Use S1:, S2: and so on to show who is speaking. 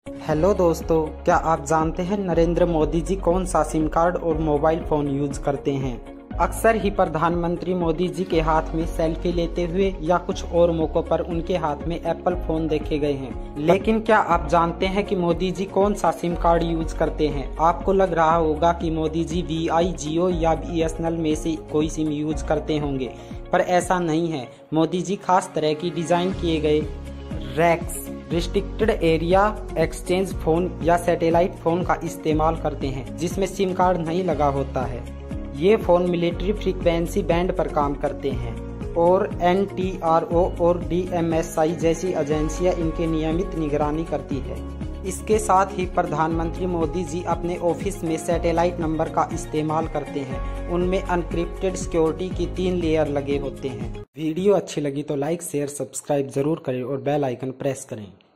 S1: Hello दोस्तों, क्या आप जानते हैं नरेंद्र मोदी जी कौन सा सिम कार्ड और मोबाइल फोन यूज करते हैं? अक्सर ही प्रधानमंत्री मोदी जी के हाथ में सेल्फी लेते हुए या कुछ और मौकों पर उनके हाथ में एप्पल फोन देखे गए हैं। लेकिन क्या आप जानते हैं कि मोदी जी कौन सा सिम कार्ड यूज करते हैं? आपको लग रहा होगा कि मोदी जी वीआई, जियो या बीएसएनएल में से कोई सिम यूज करते होंगे, पर ऐसा नहीं है। मोदी जी खास तरह की डिजाइन किए गए racks, restricted area exchange phone या सैटेलाइट फोन का इस्तेमाल करते हैं जिसमें सिम कार्ड नहीं लगा होता है। ये फोन मिलिट्री फ्रीक्वेंसी बैंड पर काम करते हैं और NTRO और DMSI जैसी एजेंसियां इनके नियमित निगरानी करती है। इसके साथ ही प्रधानमंत्री मोदी जी अपने ऑफिस में सैटेलाइट नंबर का इस्तेमाल करते हैं। उनमें अनक्रिप्टेड सिक्योरिटी की 3 लेयर लगे होते हैं। वीडियो अच्छी लगी तो लाइक, शेयर, सब्सक्राइब जरूर करें और बेल आइकन प्रेस करें।